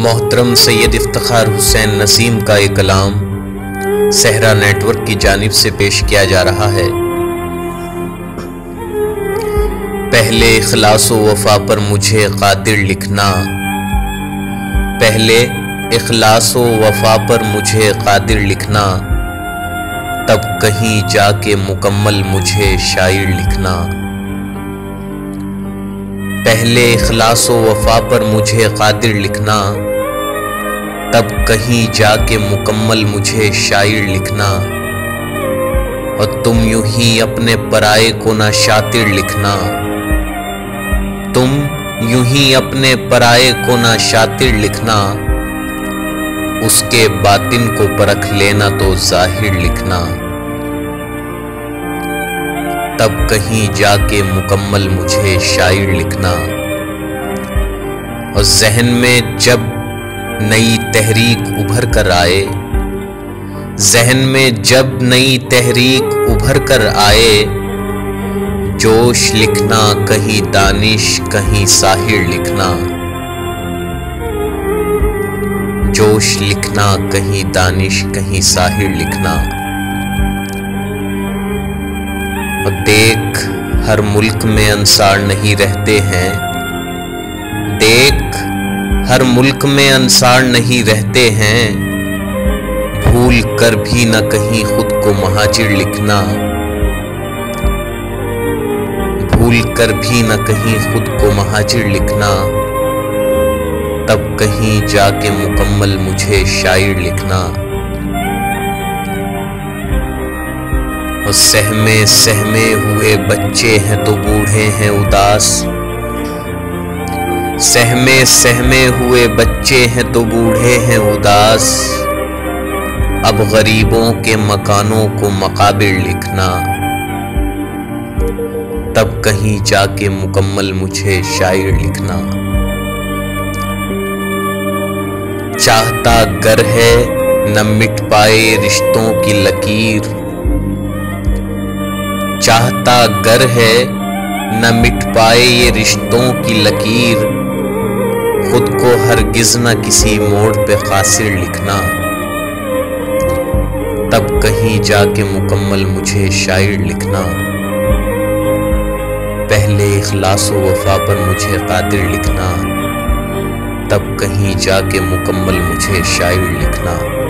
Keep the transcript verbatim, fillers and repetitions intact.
मोहतरम सैयद iftakhaar हुसैन नसीम का एक कलाम सहरा नेटवर्क की जानिब से पेश किया जा रहा है। पहले इखलास व वफा पर मुझे कादिर लिखना, पहले इखलास व वफा पर मुझे कादिर लिखना, तब कहीं जाके मुकम्मल मुझे शायर लिखना। पहले इखलास व वफा पर मुझे कादिर लिखना, तब कहीं जाके मुकम्मल मुझे शायर लिखना। और तुम यूं ही अपने पराये को ना शातिर लिखना, तुम यूं ही अपने पराये को ना शातिर लिखना, उसके बातिन को परख लेना तो जाहिर लिखना। तब कहीं जाके मुकम्मल मुझे शायर लिखना। और ज़हन में जब नई तहरीक उभर कर आए, ज़हन में जब नई तहरीक उभर कर आए, जोश लिखना कहीं दानिश कहीं साहिर लिखना, जोश लिखना कहीं दानिश कहीं साहिर लिखना। और देख हर मुल्क में अंसार नहीं रहते हैं, देख हर मुल्क में अंसार नहीं रहते हैं, भूल कर भी न कहीं खुद को महाजिर लिखना, भूल कर भी न कहीं खुद को महाजिर लिखना। तब कहीं जाके मुकम्मल मुझे शायर लिखना। और सहमे सहमे हुए बच्चे हैं तो बूढ़े हैं उदास, सहमे सहमे हुए बच्चे हैं तो बूढ़े हैं उदास, अब गरीबों के मकानों को मकाबिर लिखना। तब कहीं जाके मुकम्मल मुझे शायर लिखना। चाहता गर है न मिट पाए रिश्तों की लकीर, चाहता गर है न मिट पाए ये रिश्तों की लकीर, खुद को हरगिज न किसी मोड़ पे खासिर लिखना। तब कहीं जाके मुकम्मल मुझे शायर लिखना। पहले इखलास व वफा पर मुझे कादिर लिखना, तब कहीं जाके मुकम्मल मुझे शायर लिखना।